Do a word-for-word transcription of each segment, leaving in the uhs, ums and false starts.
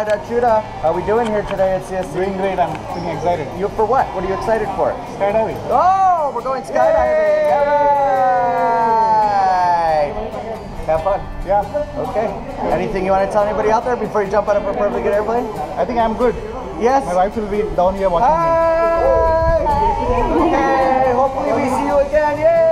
right, Achyuta, how are we doing here today at C S C? Doing great. I'm feeling excited. You for what? What are you excited for? Skydiving. Oh, we're going skydiving. All right. Have fun. Yeah. Okay. Anything you want to tell anybody out there before you jump out of a perfectly good airplane? I think I'm good. Yes. My wife will be down here watching me. Hi. Okay. Hopefully we see you again. Yay!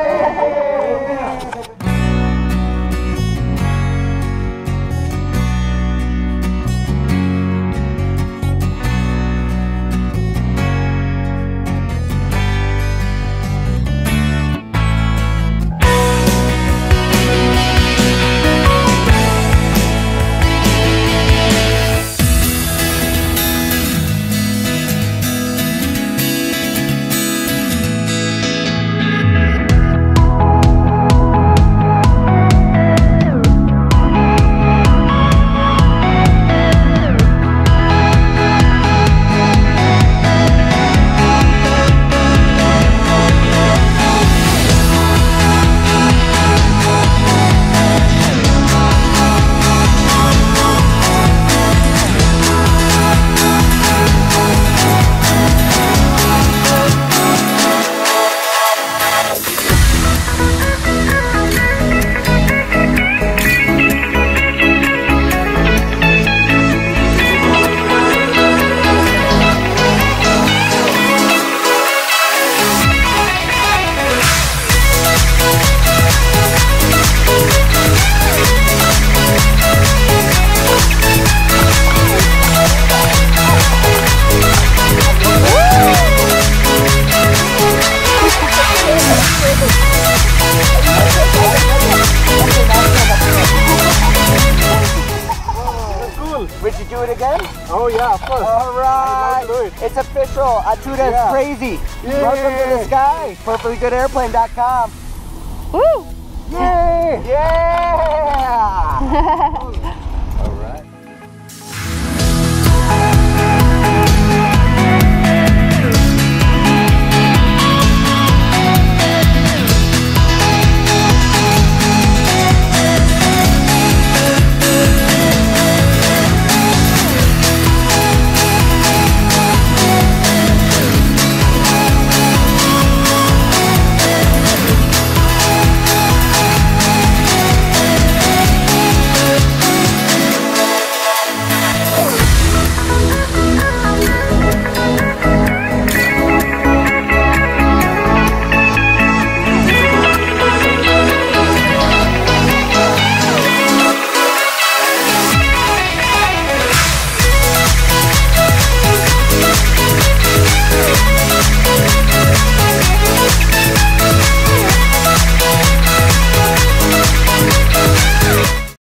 Would you do it again? Oh yeah, of course. All right. Do it. It's official. Achyuta is Yeah. crazy. Yay. Welcome to the sky. perfectly good airplane dot com. Woo! Yay! Yeah!